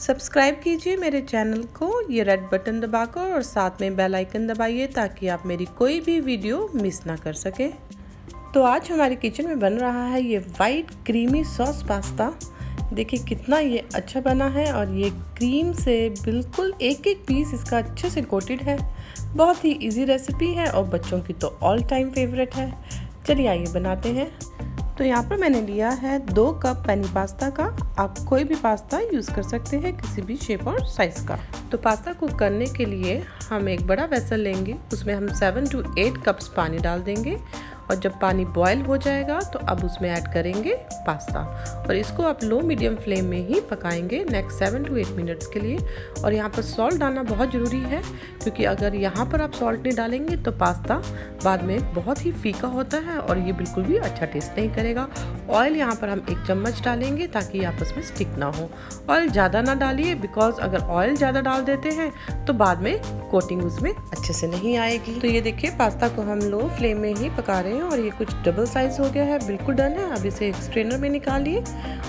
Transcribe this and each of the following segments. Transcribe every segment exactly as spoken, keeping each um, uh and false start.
Subscribe कीजिए मेरे channel को, ये रेड बटन दबाकर, और साथ में बेल आइकन दबाइए ताकि आप मेरी कोई भी वीडियो मिस ना कर सके। तो आज हमारे किचन में बन रहा है ये वाइट क्रीमी सॉस पास्ता। देखिए कितना ये अच्छा बना है और ये क्रीम से बिल्कुल एक एक पीस इसका अच्छे से कोटेड है। बहुत ही इजी रेसिपी है और बच्चों की तो ऑल टाइम फेवरेट है। चलिए आइए बनाते हैं। तो यहाँ पर मैंने लिया है दो कप पेनी पास्ता का। आप कोई भी पास्ता यूज़ कर सकते हैं, किसी भी शेप और साइज़ का। तो पास्ता कुक करने के लिए हम एक बड़ा वेसल लेंगे, उसमें हम सेवन टू एट कप्स पानी डाल देंगे और जब पानी बॉयल हो जाएगा तो अब उसमें ऐड करेंगे पास्ता और इसको आप लो मीडियम फ्लेम में ही पकाएंगे next seven to eight minutes के लिए। और यहाँ पर सॉल्ट डालना बहुत ज़रूरी है, क्योंकि अगर यहाँ पर आप सॉल्ट नहीं डालेंगे तो पास्ता बाद में बहुत ही फीका होता है और ये बिल्कुल भी अच्छा टेस्ट नहीं करेगा। ऑयल यहाँ पर हम एक चम्मच डालेंगे ताकि आपस में स्टिक ना हो। ऑयल ज़्यादा ना डालिए, बिकॉज अगर ऑयल ज़्यादा डाल देते हैं तो बाद में कोटिंग उसमें अच्छे से नहीं आएगी। तो ये देखिए पास्ता को हम लो फ्लेम में ही पका रहे हैं और ये कुछ डबल साइज हो गया है, बिल्कुल डन है। अब इसे एक स्ट्रेनर में निकालिए।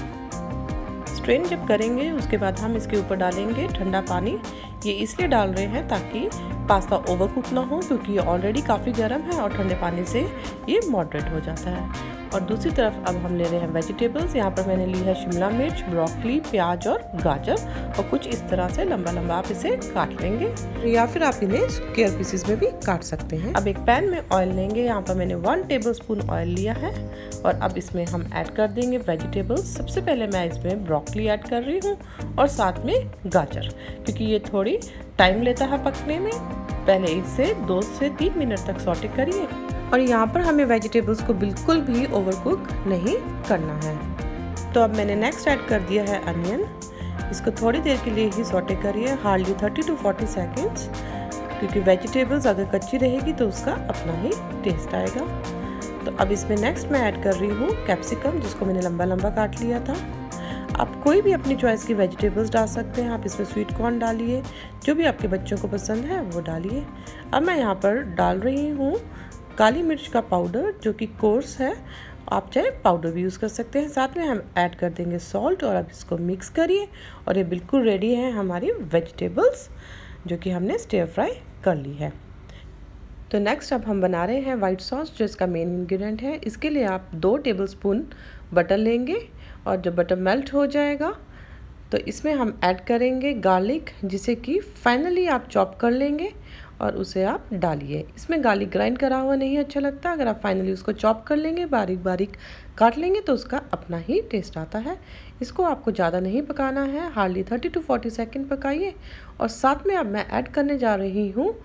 स्ट्रेन जब करेंगे उसके बाद हम इसके ऊपर डालेंगे ठंडा पानी। ये इसलिए डाल रहे हैं ताकि पास्ता ओवरकुक ना हो, क्योंकि ये ऑलरेडी काफ़ी गर्म है और ठंडे पानी से ये मॉडरेट हो जाता है। और दूसरी तरफ अब हम ले रहे हैं वेजिटेबल्स। यहाँ पर मैंने ली है शिमला मिर्च, ब्रोकली, प्याज और गाजर, और कुछ इस तरह से लंबा लंबा आप इसे काट लेंगे या फिर आप इन्हें स्क्वायर पीसेस में भी काट सकते हैं। अब एक पैन में ऑयल लेंगे। यहाँ पर मैंने वन टेबल स्पून ऑयल लिया है और अब इसमें हम ऐड कर देंगे वेजिटेबल्स। सबसे पहले मैं इसमें ब्रोकली ऐड कर रही हूँ और साथ में गाजर, क्योंकि ये थोड़ी टाइम लेता है पकने में। पहले इसे दो से तीन मिनट तक सॉटे करिए और यहाँ पर हमें वेजिटेबल्स को बिल्कुल भी ओवरकुक नहीं करना है। तो अब मैंने नेक्स्ट ऐड कर दिया है अनियन। इसको थोड़ी देर के लिए ही सॉटे करिए, hardly thirty to forty seconds, क्योंकि वेजिटेबल्स अगर कच्ची रहेगी तो उसका अपना ही टेस्ट आएगा। तो अब इसमें नेक्स्ट मैं ऐड कर रही हूँ कैप्सिकम, जिसको मैंने लंबा लंबा काट लिया था। आप कोई भी अपनी चॉइस की वेजिटेबल्स डाल सकते हैं। आप इसमें स्वीट कॉर्न डालिए, जो भी आपके बच्चों को पसंद है वो डालिए। अब मैं यहाँ पर डाल रही हूँ काली मिर्च का पाउडर, जो कि कोर्स है, आप चाहे पाउडर भी यूज़ कर सकते हैं। साथ में हम ऐड कर देंगे सॉल्ट और अब इसको मिक्स करिए और ये बिल्कुल रेडी है हमारी वेजिटेबल्स, जो कि हमने स्टिर फ्राई कर ली है। तो नेक्स्ट अब हम बना रहे हैं वाइट सॉस, जो इसका मेन इंग्रेडिएंट है। इसके लिए आप दो टेबलस्पून बटर लेंगे और जब बटर मेल्ट हो जाएगा तो इसमें हम ऐड करेंगे गार्लिक, जिसे कि फाइनली आप चॉप कर लेंगे और उसे आप डालिए। इसमें गार्लिक ग्राइंड करा हुआ नहीं अच्छा लगता। अगर आप फाइनली उसको चॉप कर लेंगे, बारीक बारीक काट लेंगे, तो उसका अपना ही टेस्ट आता है। इसको आपको ज़्यादा नहीं पकाना है, hardly thirty to forty second पकाइए। और साथ में अब मैं ऐड करने जा रही हूँ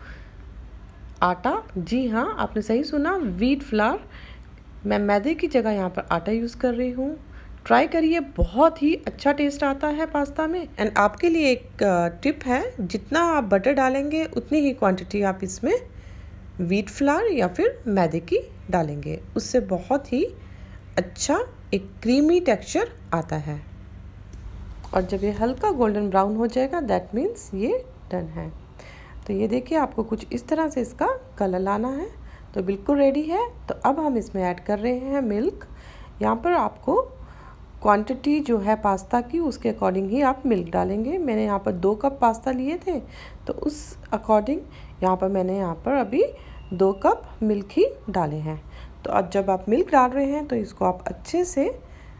आटा। जी हाँ, आपने सही सुना, व्हीट फ्लावर। मैं मैदे की जगह यहाँ पर आटा यूज़ कर रही हूँ। ट्राई करिए, बहुत ही अच्छा टेस्ट आता है पास्ता में। एंड आपके लिए एक टिप है, जितना आप बटर डालेंगे उतनी ही क्वांटिटी आप इसमें व्हीट फ्लावर या फिर मैदे की डालेंगे, उससे बहुत ही अच्छा एक क्रीमी टेक्सचर आता है। और जब ये हल्का गोल्डन ब्राउन हो जाएगा, दैट मीन्स ये डन है। तो ये देखिए, आपको कुछ इस तरह से इसका कलर लाना है। तो बिल्कुल रेडी है। तो अब हम इसमें ऐड कर रहे हैं मिल्क। यहाँ पर आपको क्वांटिटी जो है पास्ता की, उसके अकॉर्डिंग ही आप मिल्क डालेंगे। मैंने यहाँ पर दो कप पास्ता लिए थे, तो उस अकॉर्डिंग यहाँ पर मैंने यहाँ पर अभी दो कप मिल्क ही डाले हैं। तो अब जब आप मिल्क डाल रहे हैं तो इसको आप अच्छे से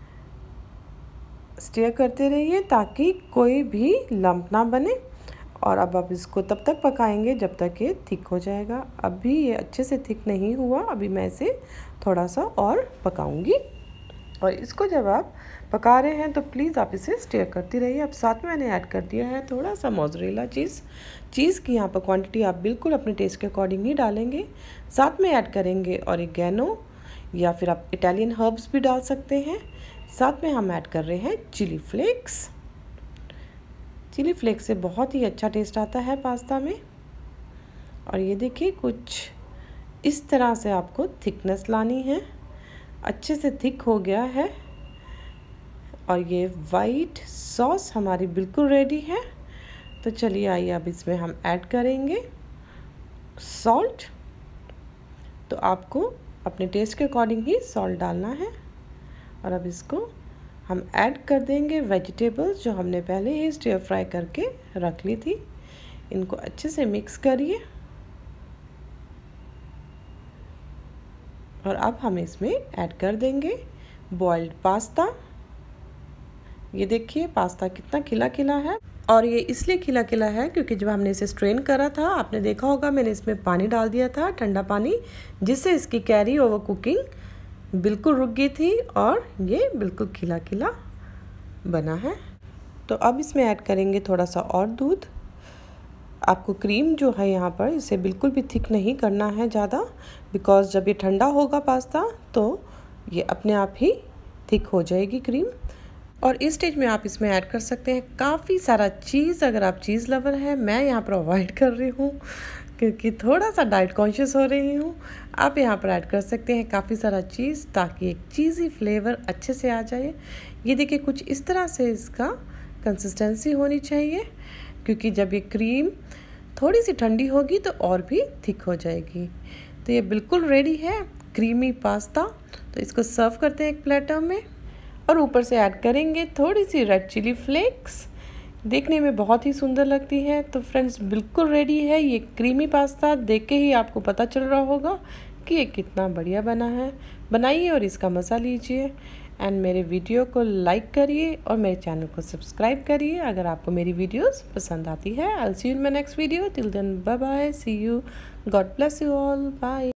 स्टीयर करते रहिए ताकि कोई भी लम्प ना बने। और अब आप इसको तब तक पकाएंगे जब तक ये थिक हो जाएगा। अभी ये अच्छे से थिक नहीं हुआ, अभी मैं इसे थोड़ा सा और पकाऊंगी। और इसको जब आप पका रहे हैं तो प्लीज़ आप इसे स्टीयर करती रहिए। अब साथ में मैंने ऐड कर दिया है थोड़ा सा मोज़रेला चीज़। चीज़ की यहाँ पर क्वांटिटी आप बिल्कुल अपने टेस्ट के अकॉर्डिंग ही डालेंगे। साथ में ऐड करेंगे ऑरिगेनो, या फिर आप इटालियन हर्ब्स भी डाल सकते हैं। साथ में हम ऐड कर रहे हैं चिली फ्लेक्स। चिली फ्लेक्स से बहुत ही अच्छा टेस्ट आता है पास्ता में। और ये देखिए, कुछ इस तरह से आपको थिकनेस लानी है। अच्छे से थिक हो गया है और ये वाइट सॉस हमारी बिल्कुल रेडी है। तो चलिए आइए, अब इसमें हम ऐड करेंगे सॉल्ट। तो आपको अपने टेस्ट के अकॉर्डिंग ही सॉल्ट डालना है। और अब इसको हम ऐड कर देंगे वेजिटेबल्स जो हमने पहले ही स्टिर फ्राई करके रख ली थी। इनको अच्छे से मिक्स करिए और अब हम इसमें ऐड कर देंगे बॉइल्ड पास्ता। ये देखिए पास्ता कितना खिला खिला है, और ये इसलिए खिला खिला है क्योंकि जब हमने इसे स्ट्रेन करा था, आपने देखा होगा मैंने इसमें पानी डाल दिया था, ठंडा पानी, जिससे इसकी कैरी ओवर कुकिंग बिल्कुल रुक गई थी और ये बिल्कुल खिला खिला बना है। तो अब इसमें ऐड करेंगे थोड़ा सा और दूध। आपको क्रीम जो है यहाँ पर इसे बिल्कुल भी थिक नहीं करना है ज़्यादा, बिकॉज़ जब ये ठंडा होगा पास्ता तो ये अपने आप ही थिक हो जाएगी क्रीम। और इस स्टेज में आप इसमें ऐड कर सकते हैं काफ़ी सारा चीज़। अगर आप चीज़ लवर हैं, मैं यहाँ पर अवॉइड कर रही हूँ क्योंकि थोड़ा सा डाइट कॉन्शियस हो रही हूँ। आप यहाँ पर ऐड कर सकते हैं काफ़ी सारा चीज़ ताकि एक चीज़ी फ्लेवर अच्छे से आ जाए। ये देखिए कुछ इस तरह से इसका कंसिस्टेंसी होनी चाहिए, क्योंकि जब ये क्रीम थोड़ी सी ठंडी होगी तो और भी थिक हो जाएगी। तो ये बिल्कुल रेडी है क्रीमी पास्ता। तो इसको सर्व करते हैं एक प्लेटर में, और ऊपर से ऐड करेंगे थोड़ी सी रेड चिली फ्लेक्स। देखने में बहुत ही सुंदर लगती है। तो फ्रेंड्स बिल्कुल रेडी है ये क्रीमी पास्ता। देख के ही आपको पता चल रहा होगा कि ये कितना बढ़िया बना है। बनाइए और इसका मज़ा लीजिए, एंड मेरे वीडियो को लाइक करिए और मेरे चैनल को सब्सक्राइब करिए अगर आपको मेरी वीडियोस पसंद आती है। I will see you in my next video. Till then bye bye, see you, God bless you all, bye.